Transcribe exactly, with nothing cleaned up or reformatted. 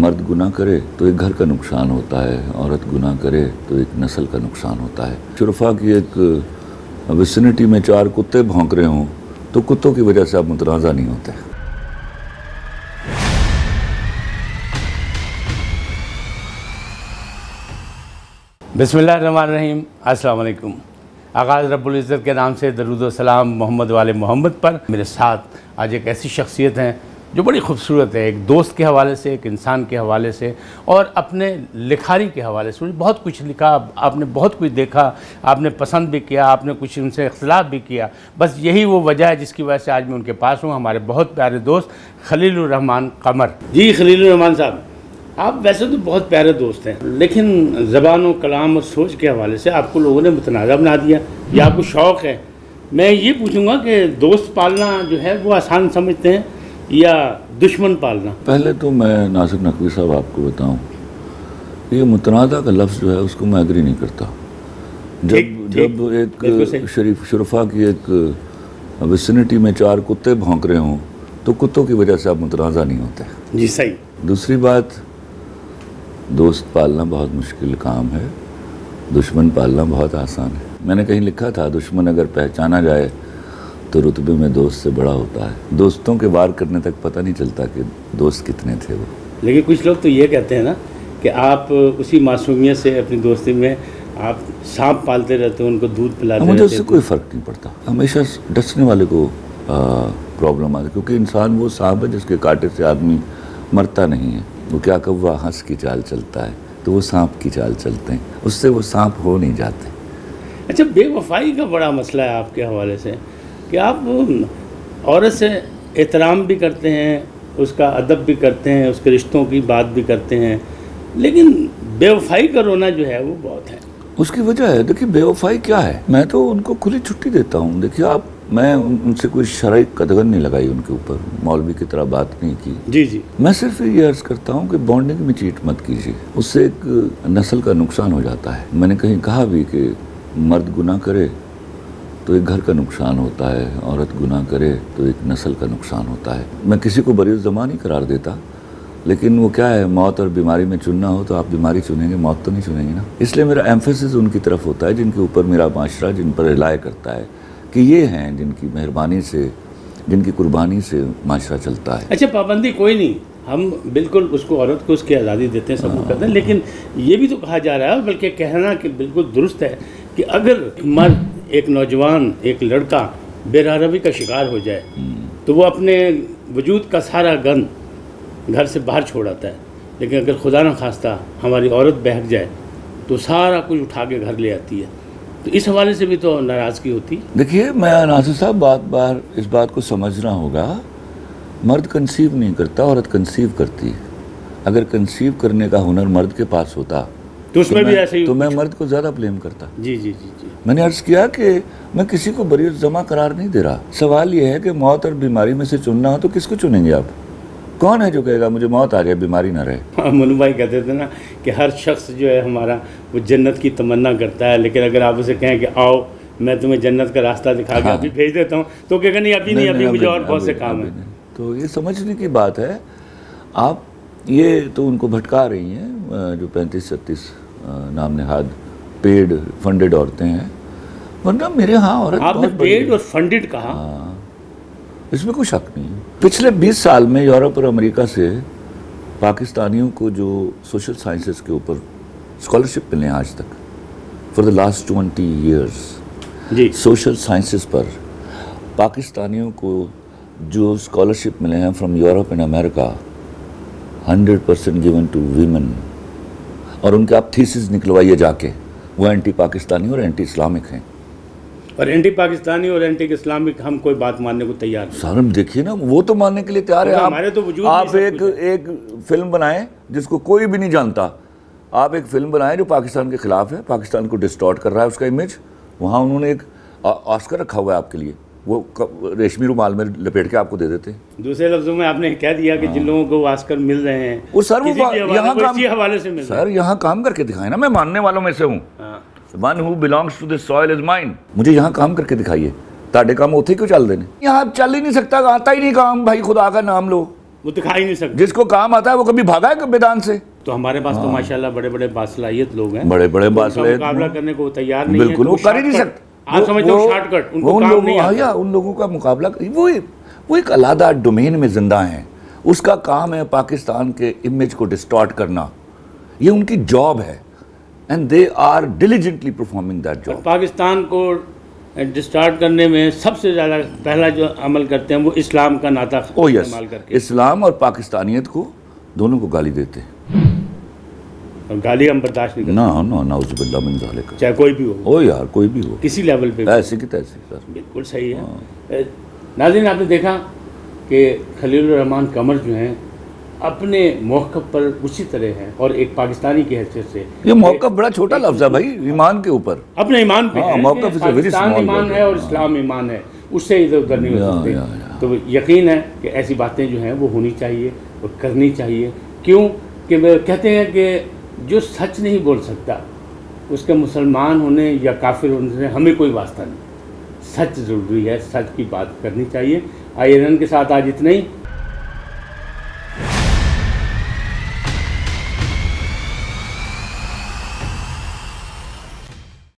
मर्द गुनाह करे तो एक घर का नुकसान होता है, औरत गुनाह करे तो एक नस्ल का नुकसान होता है। शुरफा की एक विसिनिटी में चार कुत्ते भौंक रहे हों तो कुत्तों की वजह से आप मुतनाज़ा नहीं होते। बिस्मिल्लाहिर्रहमानिर्रहीम, अस्सलाम वालेकुम। आगाज़ रब्बुल इज़्ज़त के नाम से दरूद व सलाम मोहम्मद वाले मोहम्मद पर। मेरे साथ आज एक ऐसी शख्सियत हैं जो बड़ी खूबसूरत है, एक दोस्त के हवाले से, एक इंसान के हवाले से और अपने लिखारी के हवाले से। बहुत कुछ लिखा, आपने बहुत कुछ देखा, आपने पसंद भी किया, आपने कुछ उनसे इख्तिलाफ भी किया। बस यही वो वजह है जिसकी वजह से आज मैं उनके पास हूँ। हमारे बहुत प्यारे दोस्त खलीलुर रहमान कमर जी। खलीलुर रहमान साहब, आप वैसे तो बहुत प्यारे दोस्त हैं, लेकिन ज़बान और कलाम और सोच के हवाले से आपको लोगों ने मुतनाज़ा बना दिया। ये आपको शौक़ है। मैं ये पूछूंगा कि दोस्त पालना जो है वो आसान समझते हैं या दुश्मन पालना? पहले तो मैं नासिर नकवी साहब आपको बताऊं, ये मुतनाज़ा का लफ्ज़ जो है उसको मैं एग्री नहीं करता। जब जब एक शरीफ शुरफा की एक विसिनिटी में चार कुत्ते भौंक रहे हों तो कुत्तों की वजह से आप मुतनाज़ा नहीं होते। जी सही। दूसरी बात, दोस्त पालना बहुत मुश्किल काम है, दुश्मन पालना बहुत आसान है। मैंने कहीं लिखा था, दुश्मन अगर पहचाना जाए तो रुतबे में दोस्त से बड़ा होता है। दोस्तों के वार करने तक पता नहीं चलता कि दोस्त कितने थे वो। लेकिन कुछ लोग तो ये कहते हैं ना कि आप उसी मासूमियत से अपनी दोस्ती में आप सांप पालते रहते हो, उनको दूध पिलाते रहते हो। मुझे उससे कोई फ़र्क नहीं पड़ता। हमेशा डसने वाले को प्रॉब्लम आती है, क्योंकि इंसान वो सांप है जिसके कांटे से आदमी मरता नहीं है। वो क्या कौवा हंस की चाल चलता है तो वो सांप की चाल चलते हैं, उससे वो सांप हो नहीं जाते। अच्छा, बेवफाई का बड़ा मसला है आपके हवाले से कि आप औरत से एहतराम भी करते हैं, उसका अदब भी करते हैं, उसके रिश्तों की बात भी करते हैं, लेकिन बेवफाई का रोना जो है वो बहुत है। उसकी वजह है, देखिए बेवफाई क्या है, मैं तो उनको खुली छुट्टी देता हूँ। देखिए आप, मैं उनसे कोई शरई कदगन नहीं लगाई उनके ऊपर, मौलवी की तरह बात नहीं की। जी जी। मैं सिर्फ ये अर्ज़ करता हूँ कि बॉन्डिंग में चीट मत कीजिए, उससे एक नस्ल का नुकसान हो जाता है। मैंने कहीं कहा भी कि मर्द गुनाह करे तो एक घर का नुकसान होता है, औरत गुनाह करे तो एक नस्ल का नुकसान होता है। मैं किसी को बरी ज़मां नहीं करार देता, लेकिन वो क्या है, मौत और बीमारी में चुनना हो तो आप बीमारी चुनेंगे, मौत तो नहीं चुनेंगे ना। इसलिए मेरा एम्फेसिस उनकी तरफ होता है जिनके ऊपर मेरा माशरा, जिन पर रिलाय करता है कि ये हैं जिनकी मेहरबानी से, जिनकी कुर्बानी से माशरा चलता है। अच्छा, पाबंदी कोई नहीं, हम बिल्कुल उसको, औरत को उसकी आज़ादी देते हैं, सब करते हैं, लेकिन ये भी तो कहा जा रहा है, बल्कि कहना कि बिल्कुल दुरुस्त है कि अगर मर्द, एक नौजवान, एक लड़का बेरहमी का शिकार हो जाए तो वो अपने वजूद का सारा गन घर से बाहर छोड़ आता है, लेकिन अगर खुदा न खास्ता हमारी औरत बहक जाए तो सारा कुछ उठा के घर ले आती है। तो इस हवाले से भी तो नाराज़गी होती। देखिए, मैं नासिर साहब बात बार इस बात को समझना होगा, मर्द कंसीव नहीं करता, औरत कंसीव करती है। अगर कंसीव करने का हुनर मर्द के पास होता तो उसमें तो भी ऐसे ही तो मैं मर्द को ज़्यादा ब्लेम करता। जी जी जी जी। मैंने अर्ज़ किया कि मैं किसी को बरी ज़मा करार नहीं दे रहा। सवाल यह है कि मौत और बीमारी में से चुनना हो तो किसको चुनेंगे आप? कौन है जो कहेगा मुझे मौत आ जाए, बीमारी ना रहे? हाँ, मनु भाई कहते थे ना कि हर शख्स जो है हमारा वो जन्नत की तमन्ना करता है, लेकिन अगर आप उसे कहें कि आओ मैं तुम्हें जन्नत का रास्ता दिखा के अभी भेज देता हूँ, तो कहेगा नहीं अभी नहीं, अभी मुझे और बहुत से काम है। तो ये समझने की बात है। आप ये तो उनको भटका रही हैं जो पैंतीस छत्तीस नाम नहाद पेड फंडेड औरतें हैं, वरना मेरे यहाँ औरत आपने पेड और फंडेड कहा। हाँ, इसमें कोई शक नहीं है। पिछले बीस साल में यूरोप और अमेरिका से पाकिस्तानियों को जो सोशल साइंसेस के ऊपर स्कॉलरशिप मिले हैं आज तक, for the last twenty years जी, सोशल साइंसेस पर पाकिस्तानियों को जो स्कॉलरशिप मिले हैं from Europe and America, hundred percent given to women. और उनके आप थीसिस निकलवाइए जाके, वो एंटी पाकिस्तानी और एंटी इस्लामिक हैं। और एंटी पाकिस्तानी और एंटी इस्लामिक हम कोई बात मानने को तैयार नहीं। सर देखिए ना, वो तो मानने के लिए तैयार है। हमारे तो वजूद आप एक एक फिल्म बनाएं जिसको कोई भी नहीं जानता, आप एक फिल्म बनाएं जो पाकिस्तान के खिलाफ है, पाकिस्तान को डिस्टॉर्ट कर रहा है उसका इमेज, वहाँ उन्होंने एक ऑस्कर रखा हुआ है आपके लिए, वो रेशमी रुमाल में लपेट के आपको दे देते हैं। दूसरे लफ्जों में आपने कह दिया कि जिन लोगों को ऑस्कर मिल रहे हैं वो सर वो यहाँ काम, हवाले से मिल सर यहाँ काम करके दिखाए ना। मैं मानने वालों में से हूँ, one who belongs to this soil is mine. मुझे यहाँ काम करके दिखाइए, ताड़े काम उथे क्यों चल देने? यहाँ चल ही नहीं सकता, आता ही नहीं काम, भाई खुदा का नाम लो। वो दिखा ही नहीं सकते। जिसको काम आता है वो कभी भागा है मैदान से? तो हमारे पास तो माशाल्लाह बड़े बड़े बासलाहियत लोग हैं, बड़े बड़े बासलाहियत मुकाबला करने को तैयार नहीं है। बिल्कुल, वो कर ही नहीं सकते। आप समझते हो शॉर्टकट, उनको काम नहीं आता। उन लोगों का मुकाबला वो वो एक अलग डोमेन में जिंदा हैं। उसका काम है पाकिस्तान के इमेज को डिस्टॉर्ट करना, ये उनकी जॉब है, and they are diligently performing that job. Pakistan को डिस्टार्ट करने में सबसे ज़्यादा पहला जो अमल करते हैं वो इस्लाम का नाता इस्तेमाल करके, इस्लाम और पाकिस्तानियत को दोनों को गाली देते हैं, और गाली हम बर्दाश्त नहीं करते। ना ना नाउज़ुबिल्लाह मिन ज़ालिक, चाहे कोई भी हो। ओ यार कोई भी हो, किसी लेवल पे, ऐसे की तैसे सर। बिल्कुल सही है। नाज़रीन, आपने देखा कि खलील रहमान कमर जो हैं अपने मौक़िफ़ पर उसी तरह है, और एक पाकिस्तानी की हैसियत से ये मौक़िफ़ बड़ा छोटा लफ्ज़ है भाई, ईमान के ऊपर, अपने ईमान पे है। मौक़िफ़ से वेरी पाकिस्तान स्मॉल ईमान है और इस्लाम ईमान है, उससे इधर उधर नहीं हो सकते। तो यकीन है कि ऐसी बातें जो हैं वो होनी चाहिए और करनी चाहिए। क्यों कि वे कहते हैं कि जो सच नहीं बोल सकता उसके मुसलमान होने या काफिर होने से हमें कोई वास्ता नहीं। सच ज़रूरी है, सच की बात करनी चाहिए। आइए के साथ आज इतना ही।